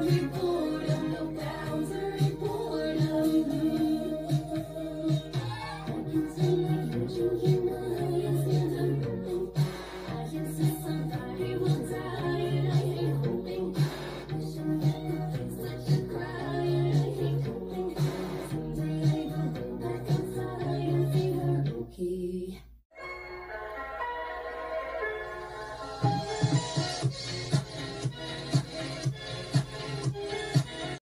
boredom, no boundary boredom. I can tell my future in my eyes and I'm hoping. I can see somebody will die and I hate hoping. Wishing that the things that you cry and I hate hoping. Someday I will go back outside and see her okay.